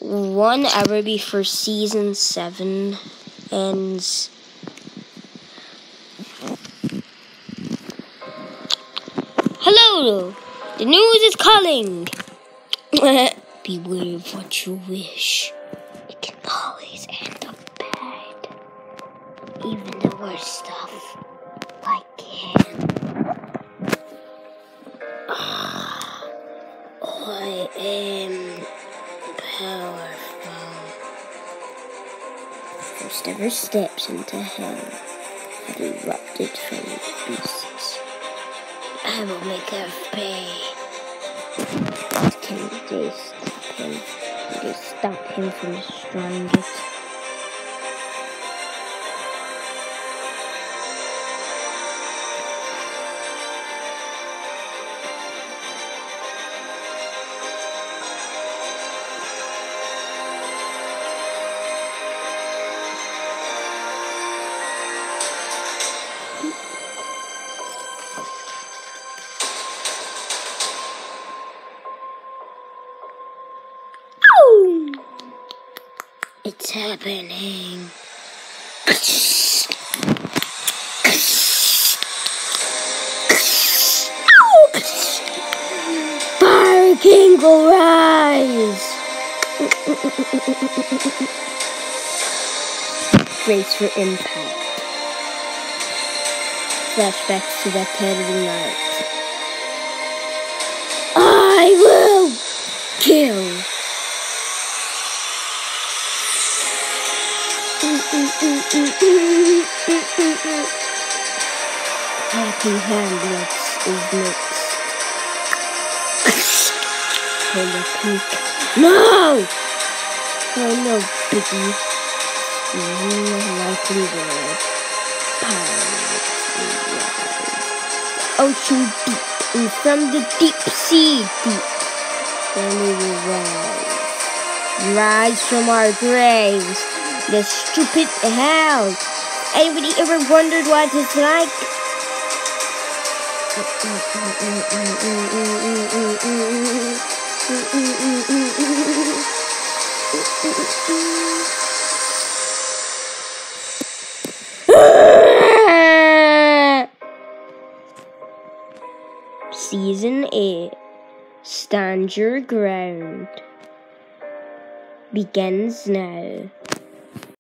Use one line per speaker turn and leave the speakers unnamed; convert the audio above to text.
1 hour before season 7 ends. Hello! The news is calling! Beware of what you wish. It can always end up bad. Even the worst stuff. Like him. I am powerful. First ever steps into hell have erupted from the beasts. I will make Earth pay. Can they stop him? Can they stop him from destroying it? It's happening. Fire King will rise. Brace for impact. Flashbacks to that terrible night. I will kill. Happy Hamlets is next. Pull the peak. No! Oh no, Biggie. Likely world. Ocean deep, and from the deep sea deep, then we will rise. Rise from our graves. The stupid hell. Anybody ever wondered what it's like? Season 8. Stand Your Ground begins now.